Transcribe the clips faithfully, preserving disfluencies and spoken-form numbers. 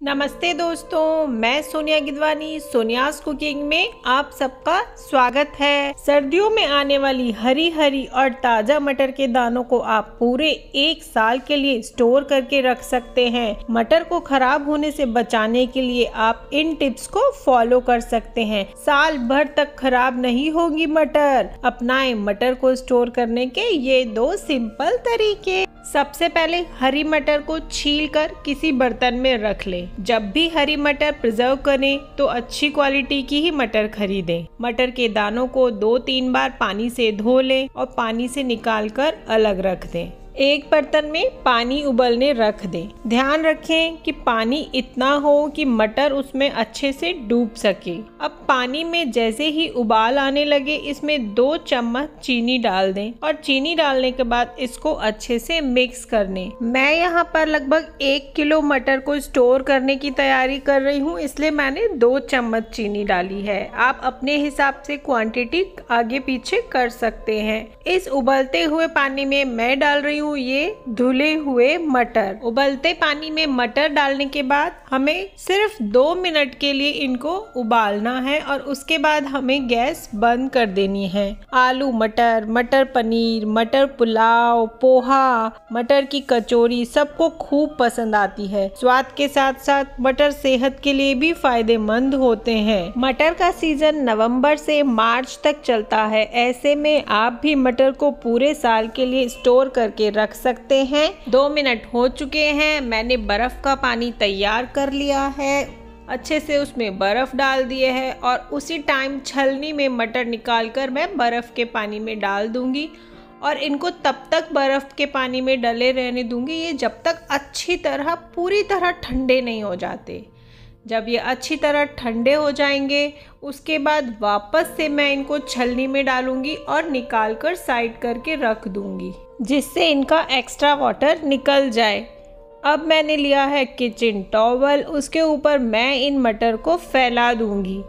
नमस्ते दोस्तों, मैं सोनिया गिदवानी सोनियाज कुकिंग में आप सबका स्वागत है। सर्दियों में आने वाली हरी हरी और ताज़ा मटर के दानों को आप पूरे एक साल के लिए स्टोर करके रख सकते हैं। मटर को खराब होने से बचाने के लिए आप इन टिप्स को फॉलो कर सकते हैं। साल भर तक खराब नहीं होगी मटर। अपनाएं मटर को स्टोर करने के ये दो सिंपल तरीके। सबसे पहले हरी मटर को छीलकर किसी बर्तन में रख लें। जब भी हरी मटर प्रिजर्व करें तो अच्छी क्वालिटी की ही मटर खरीदें। मटर के दानों को दो तीन बार पानी से धो लें और पानी से निकालकर अलग रख दें। एक बर्तन में पानी उबलने रख दें। ध्यान रखें कि पानी इतना हो कि मटर उसमें अच्छे से डूब सके। अब पानी में जैसे ही उबाल आने लगे इसमें दो चम्मच चीनी डाल दें और चीनी डालने के बाद इसको अच्छे से मिक्स कर लें। मैं यहाँ पर लगभग एक किलो मटर को स्टोर करने की तैयारी कर रही हूँ, इसलिए मैंने दो चम्मच चीनी डाली है। आप अपने हिसाब से क्वांटिटी आगे पीछे कर सकते हैं। इस उबलते हुए पानी में मैं डाल रही हूँ ये धुले हुए मटर। उबलते पानी में मटर डालने के बाद हमें सिर्फ दो मिनट के लिए इनको उबालना है और उसके बाद हमें गैस बंद कर देनी है। आलू मटर, मटर पनीर, मटर पुलाव, पोहा, मटर की कचौरी सबको खूब पसंद आती है। स्वाद के साथ साथ मटर सेहत के लिए भी फायदेमंद होते हैं। मटर का सीजन नवंबर से मार्च तक चलता है। ऐसे में आप भी मटर को पूरे साल के लिए स्टोर करके रख सकते हैं। दो मिनट हो चुके हैं। मैंने बर्फ का पानी तैयार कर लिया है। अच्छे से उसमें बर्फ डाल दिए है और उसी टाइम छलनी में मटर निकालकर मैं बर्फ के पानी में डाल दूंगी और इनको तब तक बर्फ के पानी में डले रहने दूंगी ये जब तक अच्छी तरह पूरी तरह ठंडे नहीं हो जाते। जब ये अच्छी तरह ठंडे हो जाएंगे उसके बाद वापस से मैं इनको छलनी में डालूंगी और निकाल कर साइड करके रख दूंगी जिससे इनका एक्स्ट्रा वाटर निकल जाए। अब मैंने लिया है किचन टॉवल, उसके ऊपर मैं इन मटर को फैला दूंगी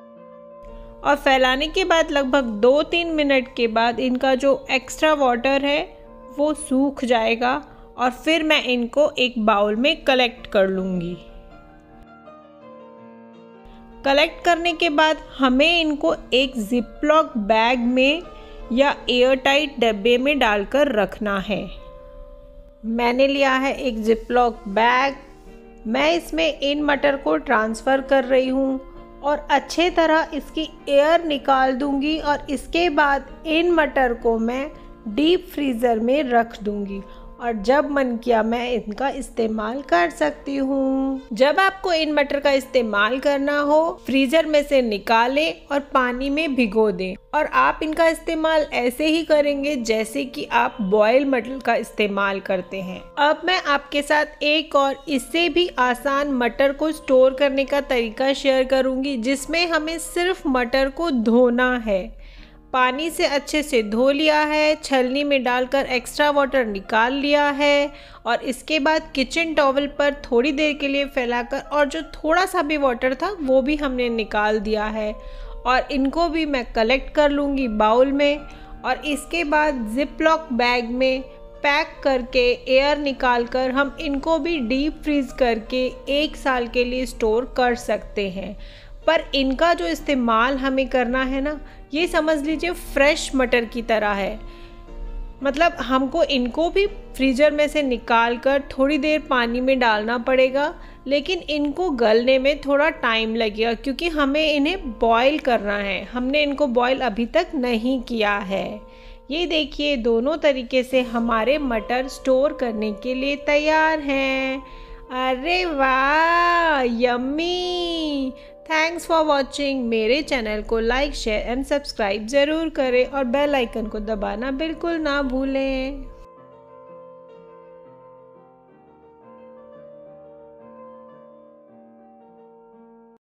और फैलाने के बाद लगभग दो तीन मिनट के बाद इनका जो एक्स्ट्रा वाटर है वो सूख जाएगा और फिर मैं इनको एक बाउल में कलेक्ट कर लूँगी। कलेक्ट करने के बाद हमें इनको एक जिपलॉक बैग में या एयरटाइट डब्बे में डालकर रखना है। मैंने लिया है एक जिपलॉक बैग। मैं इसमें इन मटर को ट्रांसफ़र कर रही हूँ और अच्छे तरह इसकी एयर निकाल दूँगी और इसके बाद इन मटर को मैं डीप फ्रीज़र में रख दूँगी और जब मन किया मैं इनका इस्तेमाल कर सकती हूँ। जब आपको इन मटर का इस्तेमाल करना हो फ्रीजर में से निकालें और पानी में भिगो दें और आप इनका इस्तेमाल ऐसे ही करेंगे जैसे कि आप बॉयल मटर का इस्तेमाल करते हैं। अब मैं आपके साथ एक और इससे भी आसान मटर को स्टोर करने का तरीका शेयर करूँगी जिसमें हमें सिर्फ मटर को धोना है। पानी से अच्छे से धो लिया है, छलनी में डालकर एक्स्ट्रा वाटर निकाल लिया है और इसके बाद किचन टॉवल पर थोड़ी देर के लिए फैलाकर और जो थोड़ा सा भी वाटर था वो भी हमने निकाल दिया है और इनको भी मैं कलेक्ट कर लूँगी बाउल में और इसके बाद जिपलॉक बैग में पैक करके एयर निकाल कर हम इनको भी डीप फ्रीज करके एक साल के लिए स्टोर कर सकते हैं। पर इनका जो इस्तेमाल हमें करना है ना ये समझ लीजिए फ्रेश मटर की तरह है। मतलब हमको इनको भी फ्रीजर में से निकाल कर थोड़ी देर पानी में डालना पड़ेगा लेकिन इनको गलने में थोड़ा टाइम लगेगा क्योंकि हमें इन्हें बॉईल करना है। हमने इनको बॉईल अभी तक नहीं किया है। ये देखिए दोनों तरीके से हमारे मटर स्टोर करने के लिए तैयार हैं। अरे वाह, यम्मी! Thanks for watching. मेरे चैनल को लाइक शेयर एंड सब्सक्राइब ज़रूर करें और बेल आइकन को दबाना बिल्कुल ना भूलें।